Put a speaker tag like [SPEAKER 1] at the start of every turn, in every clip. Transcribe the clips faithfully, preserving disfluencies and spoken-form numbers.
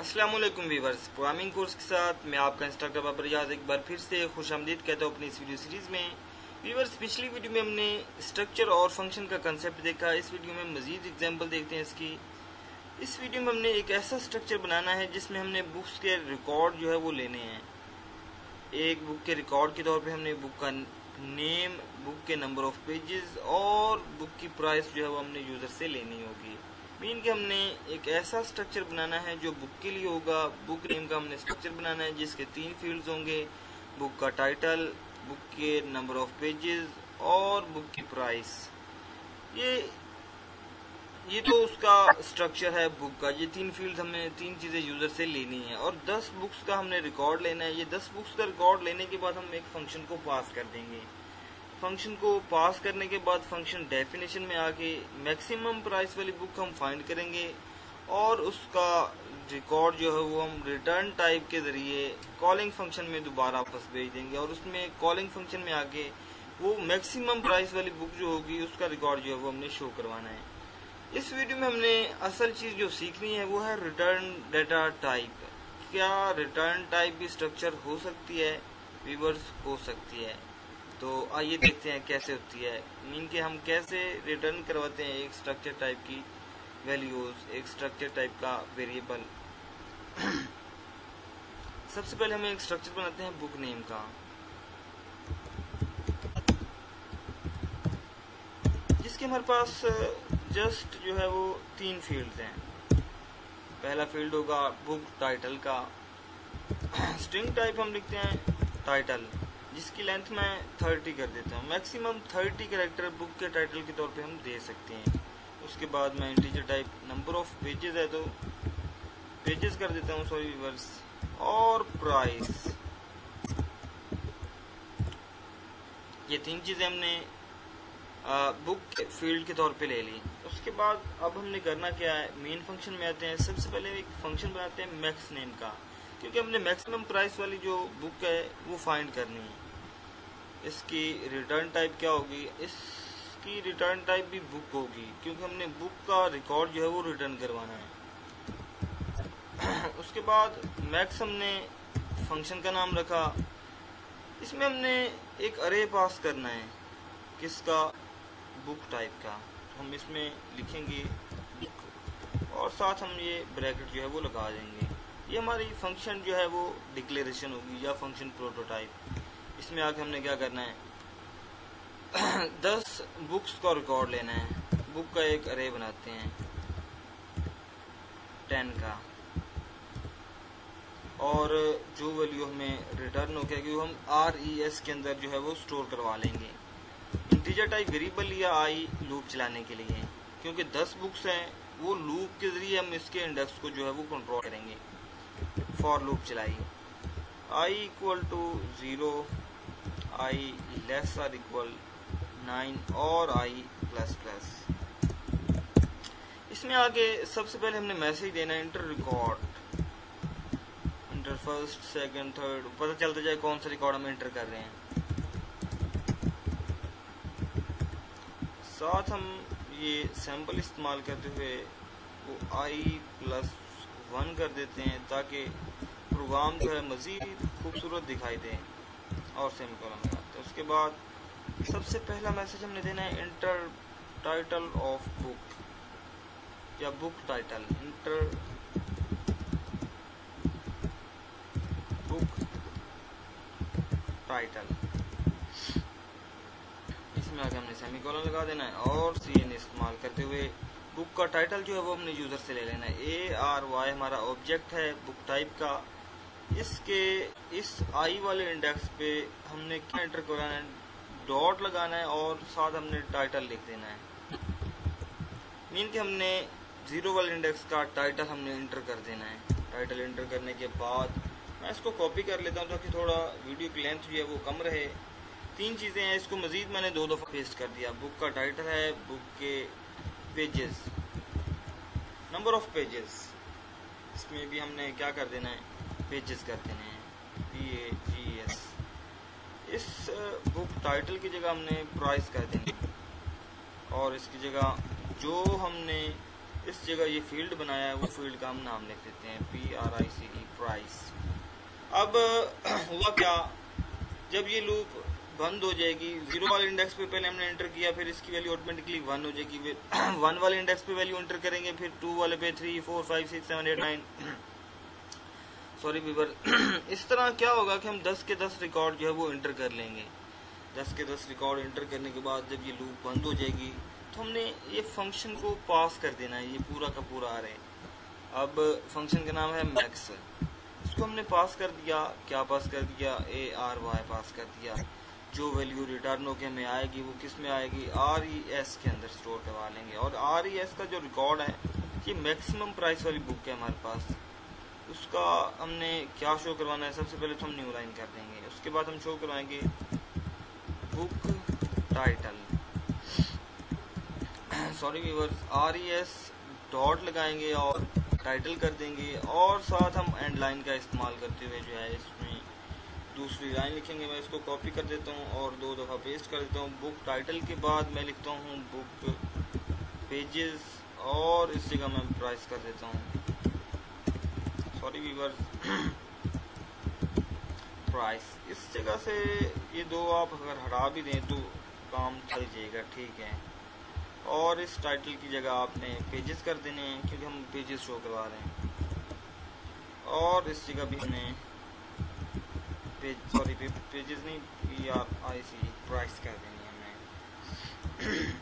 [SPEAKER 1] अस्सलामुअलैकुम viewers, programming course के साथ मैं आपका इंस्ट्रक्टर बाबर रियाज एक बार फिर से खुशामदीद कहता हूँ अपनी इस वीडियो सीरीज़ में। वीवर्स, पिछली वीडियो में हमने स्ट्रक्चर और फंक्शन का कंसेप्ट देखा। इस वीडियो में मज़ीद एग्जांपल देखते हैं इसकी। इस वीडियो में हमने एक ऐसा स्ट्रक्चर बनाना है जिसमें हमने बुक्स के रिकॉर्ड जो है वो लेने हैं। एक बुक के रिकॉर्ड के तौर पर हमने बुक का नेम, बुक के नंबर ऑफ पेजेस और बुक की प्राइस जो है वो हमने यूज़र से लेनी होगी। मीन कि हमने एक ऐसा स्ट्रक्चर बनाना है जो बुक के लिए होगा। बुक नेम का हमने स्ट्रक्चर बनाना है जिसके तीन फील्ड्स होंगे, बुक का टाइटल, बुक के नंबर ऑफ पेजेस और बुक की प्राइस। ये ये तो उसका स्ट्रक्चर है बुक का। ये तीन फील्ड हमें तीन चीज़ें यूज़र से लेनी है और दस बुक्स का हमने रिकॉर्ड लेना है। ये दस बुक्स का रिकॉर्ड लेने के बाद हम एक फंक्शन को पास कर देंगे। फंक्शन को पास करने के बाद फंक्शन डेफिनेशन में आके मैक्सिमम प्राइस वाली बुक हम फाइंड करेंगे और उसका रिकॉर्ड जो है वो हम रिटर्न टाइप के ज़रिए कॉलिंग फंक्शन में दोबारा वापस भेज देंगे और उसमें कॉलिंग फंक्शन में आके वो मैक्सिमम प्राइस वाली बुक जो होगी उसका रिकॉर्ड जो है वो हमने शो करवाना है। इस वीडियो में हमने असल चीज़ जो सीखनी है वो है रिटर्न डेटा टाइप। क्या रिटर्न टाइप की स्ट्रक्चर हो सकती है? वीवर्स, हो सकती है। तो आइए देखते हैं कैसे होती है। मीन कि हम कैसे रिटर्न करवाते हैं एक स्ट्रक्चर टाइप की वैल्यूज, एक स्ट्रक्चर टाइप का वेरिएबल। सबसे पहले हम एक स्ट्रक्चर बनाते हैं बुक नेम का, जिसके हमारे पास जस्ट जो है वो तीन फील्ड्स हैं। पहला फील्ड होगा बुक टाइटल का। स्ट्रिंग टाइप हम लिखते हैं टाइटल, जिसकी लेंथ मैं थर्टी कर देता हूँ। मैक्सिमम थर्टी कैरेक्टर बुक के टाइटल के तौर पे हम दे सकते हैं। उसके बाद मैं integer type number of pages है तो पेजेस कर देता हूँ, सॉरी व्यूअर्स, और प्राइस। ये तीन चीज़ें हमने बुक फील्ड के तौर पे ले ली। उसके बाद अब हमने करना क्या है, मेन फंक्शन में आते हैं। सबसे पहले एक फंक्शन बनाते हैं मैक्स नेम का, क्योंकि हमने मैक्सिमम प्राइस वाली जो बुक है वो फाइंड करनी है। इसकी रिटर्न टाइप क्या होगी? इसकी रिटर्न टाइप भी बुक होगी, क्योंकि हमने बुक का रिकॉर्ड जो है वो रिटर्न करवाना है। उसके बाद मैक्स हमने फंक्शन का नाम रखा। इसमें हमने एक अरे पास करना है, किसका? बुक टाइप का। हम इसमें लिखेंगे बुक और साथ हम ये ब्रैकेट जो है वो लगा देंगे। ये हमारी फंक्शन जो है वो डिक्लेरेशन होगी या फंक्शन प्रोटोटाइप। इसमें आके हमने क्या करना है, दस बुक्स का रिकॉर्ड लेना है। बुक का एक अरे बनाते हैं टेन का, और जो वैल्यू हमें रिटर्न हो गया वो हम आर ई एस के अंदर जो है वो स्टोर करवा लेंगे। इंटीजर टाइप वेरिएबल या आई लूप चलाने के लिए, क्योंकि दस बुक्स हैं वो लूप के जरिए हम इसके इंडेक्स को जो है वो कंट्रोल करेंगे। फॉर लूप चलाई, I equal to zero, I less or equal nine और आई प्लस प्लस। इसमें आगे सबसे पहले हमने मैसेज देना है enter record, enter first second third, पता चलता जाए कौन सा रिकॉर्ड हम इंटर कर रहे हैं। साथ हम ये सैंपल इस्तेमाल करते हुए वो आई प्लस वन कर देते हैं ताकि प्रोग्राम जो है मज़ीद खूबसूरत दिखाई दे, और सेमीकोलन लगाते हैं। उसके बाद सबसे पहला मैसेज हमने देना है इंटर टाइटल ऑफ बुक या book title, enter book title. इसमें आगे हमने सेमीकोलन लगा देना है और सी एन इस्तेमाल करते हुए बुक का टाइटल जो है वो हमने यूज़र से ले लेना है। ए आर वाई हमारा ऑब्जेक्ट है बुक टाइप का। इसके इस आई वाले इंडेक्स पे हमने क्या एंटर कराना है, डॉट लगाना है और साथ हमने टाइटल लिख देना है। मीन कि हमने जीरो वाले इंडेक्स का टाइटल हमने इंटर कर देना है। टाइटल इंटर करने के बाद मैं इसको कॉपी कर लेता हूँ ताकि थोड़ा वीडियो की लेंथ जो है वो कम रहे। तीन चीज़ें हैं, इसको मज़ीद मैंने दो दफ़ा पेस्ट कर दिया। बुक का टाइटल है, बुक के पेजेस, नंबर ऑफ पेजेस, इसमें भी हमने क्या कर देना है, पेजेस कर देने हैं, पी ए जी एस। इस बुक टाइटल की जगह हमने प्राइस कर देनी और इसकी जगह जो हमने इस जगह ये फील्ड बनाया है, वो फील्ड का हम नाम लिख देते हैं P R I C E, price. अब हुआ क्या, जब ये लूप बंद हो जाएगी, जीरो वाले इंडेक्स पे पहले हमने एंटर किया, फिर इसकी वैल्यू ऑटोमेटिकली वन हो जाएगी। वन वाले इंडेक्स पे वैल्यू एंटर करेंगे, फिर टू वाले पे three four five six seven eight nine, sorry viewer. इस तरह क्या होगा कि हम दस के दस रिकॉर्ड जो है वो एंटर कर लेंगे। दस के दस रिकॉर्ड एंटर करने के बाद जब ये लूप बंद हो जाएगी तो हमने ये फंक्शन को पास कर देना है, ये पूरा का पूरा आ रहा है। अब फंक्शन का नाम है मैक्स, इसको हमने पास कर दिया। क्या पास कर दिया, ए आर वाई पास कर दिया। जो वैल्यू रिटर्न होके हमें आएगी वो किस में आएगी, आर ई एस के अंदर स्टोर करवा लेंगे। और आर ई एस का जो रिकॉर्ड है, ये मैक्सिमम प्राइस वाली बुक है हमारे पास, उसका हमने क्या शो करवाना है, सबसे पहले तो हम न्यू लाइन कर देंगे, उसके बाद हम शो करवाएंगे book title, sorry viewers, R E S dot लगाएंगे और टाइटल कर देंगे, और साथ हम एंड लाइन का इस्तेमाल करते हुए जो है इसमें दूसरी लाइन लिखेंगे। मैं इसको कॉपी कर देता हूँ और दो दफ़ा पेस्ट कर देता हूँ। बुक टाइटल के बाद मैं लिखता हूँ बुक पेजेस, और इस जगह मैं प्राइस कर देता हूँ, सॉरी व्यूअर्स, प्राइस। इस जगह से ये दो आप अगर हटा भी दें तो काम चल जाएगा, ठीक है। और इस टाइटल की जगह आपने पेजेस कर देने हैं, क्योंकि हम पेजेस शो करवा रहे हैं। और इस जगह भी हमने पेज, सॉरी पे, पेजेस नहीं, P R I C, price कर देनी है हमने।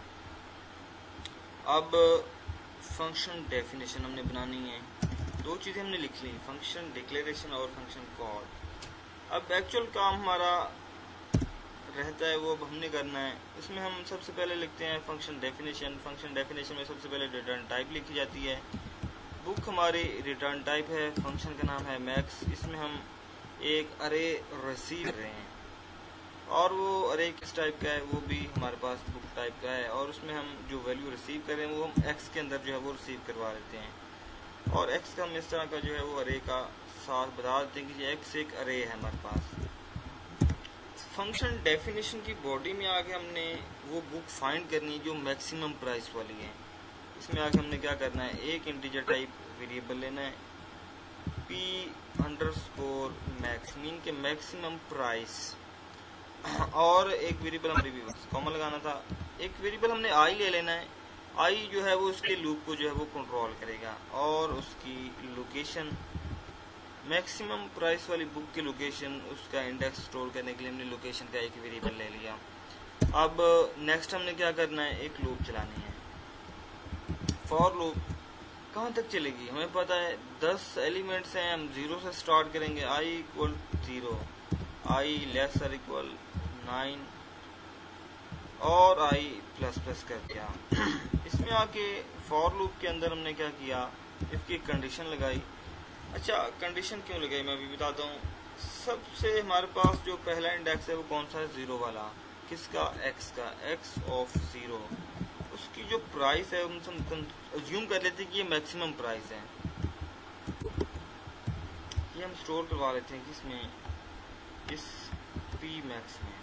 [SPEAKER 1] अब फंक्शन डेफिनेशन हमने बनानी है। दो चीज़ें हमने लिख ली, फंक्शन डिक्लेरेशन और फंक्शन कॉल। अब एक्चुअल काम हमारा रहता है वो अब हमने करना है। इसमें हम सबसे पहले लिखते हैं फंक्शन डेफिनेशन। फंक्शन डेफिनेशन में सबसे पहले रिटर्न टाइप लिखी जाती है। बुक हमारी रिटर्न टाइप है, फंक्शन का नाम है मैक्स। इसमें हम एक अरे रिसीव कर रहे हैं, और वो अरे किस टाइप का है वो भी हमारे पास बुक टाइप का है, और उसमें हम जो वैल्यू रिसीव कर रहे हैं वो हम एक्स के अंदर जो है वो रिसीव करवा लेते हैं। और एक्स का हम इस तरह का जो है वो अरे का साथ बता देते हैं कि एक्स एक अरे है हमारे पास। फंक्शन डेफिनेशन की बॉडी में आके हमने वो बुक फाइंड करनी है जो मैक्सिमम प्राइस वाली है। इसमें आके हमने क्या करना है, एक इंटीजर टाइप वेरिएबल लेना है, पी अंडरस्कोर मैक्स, मीन के मैक्सिमम प्राइस, और एक वेरिएबल हमारी व्यूअर्स कॉमन लगाना था। एक वेरिएबल हमने आई ले लेना है। आई जो है वो उसके लूप को जो है वो कंट्रोल करेगा, और उसकी लोकेशन, मैक्सिमम प्राइस वाली बुक की लोकेशन, उसका इंडेक्स स्टोर करने के लिए हमने लोकेशन का एक वेरिएबल ले लिया। अब नेक्स्ट हमने क्या करना है, एक लूप चलानी है। फॉर लूप कहाँ तक चलेगी, हमें पता है दस एलिमेंट्स हैं, हम जीरो से स्टार्ट करेंगे, I equal zero, I less और इक्वल नाइन, और आई प्लस प्लस कर दिया। इसमें आके फॉर लूप के अंदर हमने क्या किया, इसकी कंडीशन लगाई। अच्छा, कंडीशन क्यों लगाई मैं भी बताता हूँ। सबसे हमारे पास जो पहला इंडेक्स है वो कौन सा है, जीरो वाला, किसका, एक्स का, एक्स ऑफ जीरो। उसकी जो प्राइस है हम अज्यूम कर लेते हैं कि ये मैक्सिमम प्राइस है, ये हम स्टोर करवा लेते हैं किसमें, इस पी मैक्स में।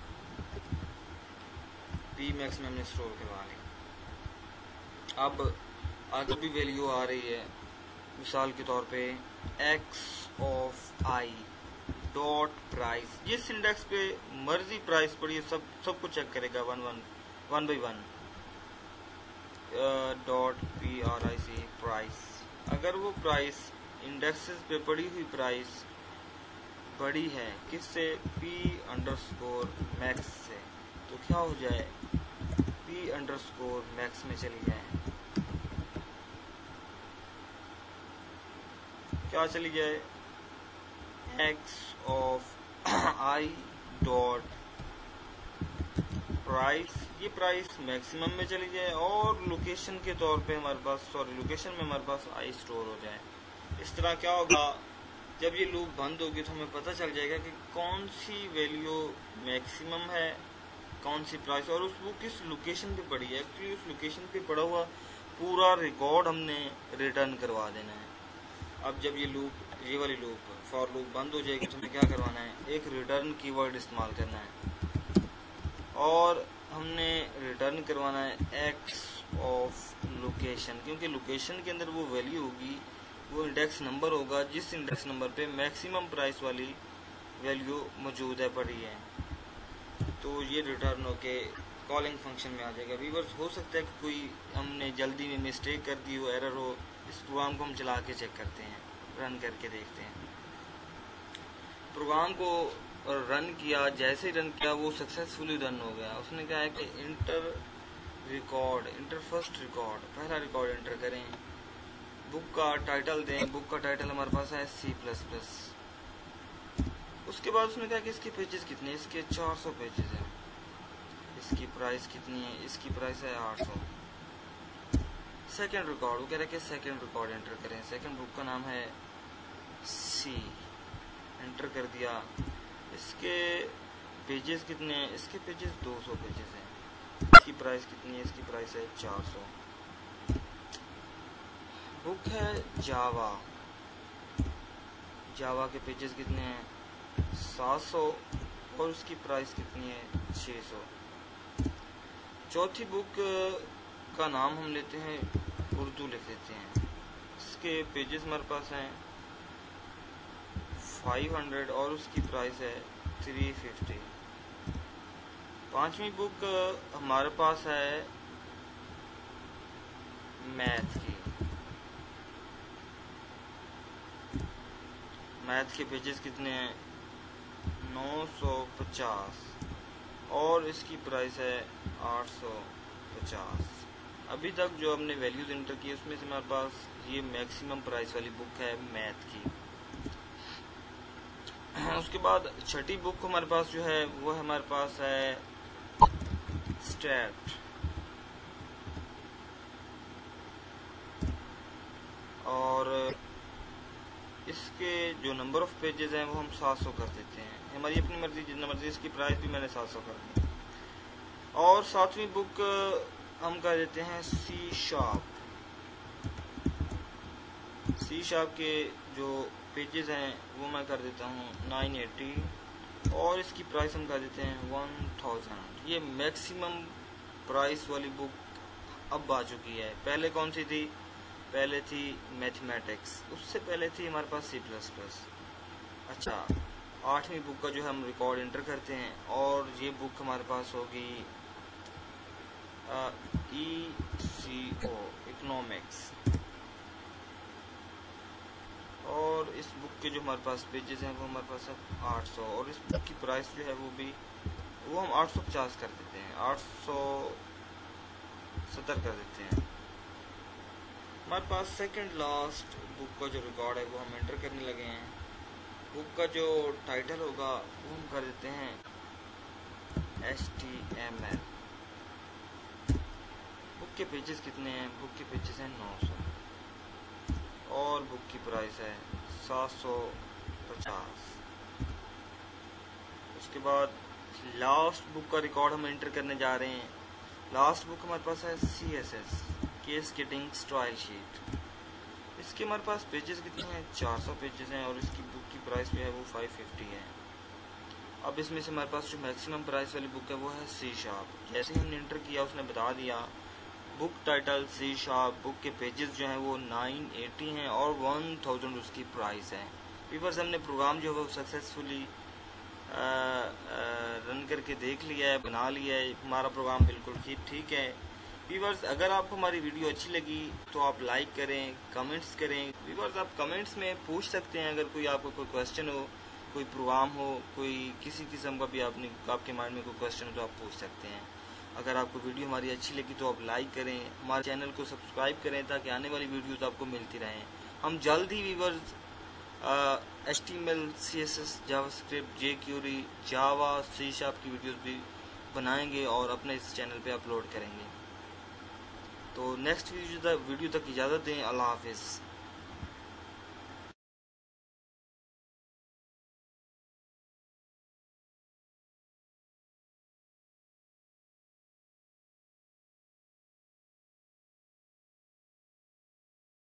[SPEAKER 1] पी मैक्स में हमने स्टोर करवा ली। अब आगे भी वैल्यू आ रही है, मिसाल के तौर पे X of I dot price, जिस इंडेक्स पे मर्जी प्राइस पड़ी है सब सबको चेक करेगा one one one by one, dot P R I C price. अगर वो प्राइस इंडेक्सेस पे पड़ी हुई प्राइस बड़ी है किससे, पी अंडरस्कोर मैक्स से, तो क्या हो जाए, पी अंडरस्कोर मैक्स में चली जाए। क्या चली जाए, x of I dot price, ये प्राइस मैक्सिमम में चली जाए, और लोकेशन के तौर पे हमारे पास, सॉरी लोकेशन में हमारे पास आई स्टोर हो जाए। इस तरह क्या होगा, जब ये लूप बंद होगी तो हमें पता चल जाएगा कि कौन सी वैल्यू मैक्सिमम है, कौन सी प्राइस, और उस वो किस लोकेशन पे पड़ी है। एक्चुअली उस लोकेशन पे पड़ा हुआ पूरा रिकॉर्ड हमने रिटर्न करवा देना है। अब जब ये लूप, ये वाली लूप फॉर लूप बंद हो जाएगी तो हमें क्या करवाना है, एक रिटर्न कीवर्ड इस्तेमाल करना है, और हमने रिटर्न करवाना है एक्स ऑफ लोकेशन, क्योंकि लोकेशन के अंदर वो वैल्यू होगी, वो इंडेक्स नंबर होगा जिस इंडेक्स नंबर पे मैक्सिमम प्राइस वाली वैल्यू मौजूद है पड़ी है, तो ये रिटर्न होके कॉलिंग फंक्शन में आ जाएगा। व्यूअर्स, हो सकता है कि कोई हमने जल्दी में मिस्टेक कर दी हो, एरर हो, इस प्रोग्राम को हम चला के चेक करते हैं, रन करके देखते हैं। प्रोग्राम को रन किया, जैसे ही रन किया वो सक्सेसफुली रन हो गया। उसने कहा है कि enter record, enter first record, पहला रिकॉर्ड इंटर करें, बुक का टाइटल दें। बुक का टाइटल हमारे पास है सी प्लस प्लस। उसके बाद उसने कहा कि इसके पेजेस कितने, इसके चार सौ पेजेस हैं। इसकी प्राइस कितनी है, इसकी प्राइस है आठ सौ। सेकेंड रिकॉर्ड, वो कह रहा है कि सेकेंड रिकॉर्ड एंटर करें। सेकेंड बुक का नाम है सी, एंटर कर दिया। इसके पेजेस कितने हैं, इसके पेजेस दो सौ पेजेस हैं। इसकी प्राइस कितनी है, इसकी प्राइस है चार सौ। बुक है जावा, जावा के पेजेस कितने हैं, सात सौ, और उसकी प्राइस कितनी है, छह सौ। चौथी बुक का नाम हम लेते हैं उर्दू, लिख देते हैं। इसके पेजेस हमारे पास हैं पाँच सौ और उसकी प्राइस है तीन सौ पचास। पांचवी बुक हमारे पास है मैथ की। मैथ के पेजेस कितने हैं, नौ सौ पचास, और इसकी प्राइस है आठ सौ पचास। अभी तक जो हमने वैल्यूज एंटर की उसमें से हमारे पास ये मैक्सिमम प्राइस वाली बुक है मैथ की। उसके बाद छठी बुक हमारे पास जो है वो हमारे पास है स्टैट, और इसके जो नंबर ऑफ पेजेस हैं वो हम सात सौ कर देते हैं। हमारी अपनी मर्जी, जितना मर्जी। इसकी प्राइस भी मैंने सात सौ कर दी। और सातवीं बुक हम कर देते हैं सी शार्प। सी शार्प के जो पेजेस हैं वो मैं कर देता हूँ नौ सौ अस्सी, और इसकी प्राइस हम कर देते हैं एक हज़ार। ये मैक्सिमम प्राइस वाली बुक अब आ चुकी है। पहले कौन सी थी, पहले थी मैथमेटिक्स, उससे पहले थी हमारे पास सी प्लस प्लस। अच्छा, आठवीं बुक का जो है हम रिकॉर्ड एंटर करते हैं, और ये बुक हमारे पास होगी ई सी ओ, इकोनॉमिक्स। और इस बुक के जो हमारे पास पेजेस हैं वो हमारे पास है आठ सौ, और इस बुक की प्राइस जो है वो भी वो हम आठ सौ पचास कर देते हैं, आठ सौ सत्तर कर देते हैं। हमारे पास सेकंड लास्ट बुक का जो रिकॉर्ड है वो हम एंटर करने लगे हैं। बुक का जो टाइटल होगा वो हम कर देते हैं H T M L. Book के पेजेस कितने हैं, बुक के पेजेस हैं नौ सौ, और बुक की प्राइस है सात सौ पचास। उसके बाद लास्ट बुक का रिकॉर्ड हम एंटर करने जा रहे हैं। लास्ट बुक हमारे पास है C S S, cascading style sheet. इसके हमारे पास पेजेस कितने हैं, चार सौ पेजेस हैं, और इसकी बुक की प्राइस जो है वो पाँच सौ पचास है। अब इसमें से हमारे पास जो मैक्सिमम प्राइस वाली बुक है वो है सी शार्प। जैसे ही हमने एंटर किया उसने बता दिया book title C sharp, book के पेजेस जो हैं वो नौ सौ अस्सी हैं, और एक हज़ार उसकी प्राइस है। व्यूअर्स, हमने प्रोग्राम जो है वो सक्सेसफुली रन करके देख लिया है, बना लिया है। हमारा प्रोग्राम बिल्कुल ठीक ठीक है। व्यूअर्स, अगर आपको हमारी वीडियो अच्छी लगी तो आप लाइक करें, कमेंट्स करें। व्यूअर्स, आप कमेंट्स में पूछ सकते हैं, अगर कोई आपको कोई क्वेश्चन हो, कोई प्रोग्राम हो, कोई किसी किस्म का भी आपने आपके माइंड में कोई क्वेश्चन हो तो आप पूछ सकते हैं। अगर आपको वीडियो हमारी अच्छी लगी तो आप लाइक करें, हमारे चैनल को सब्सक्राइब करें ताकि आने वाली वीडियोस आपको मिलती रहें। हम जल्द ही viewers H T M L, C S S, JavaScript, jQuery, Java, C sharp की वीडियोस भी बनाएंगे और अपने इस चैनल पे अपलोड करेंगे। तो नेक्स्ट वीडियो तक वीडियो तक इजाज़त दें। अल्लाह हाफिज़।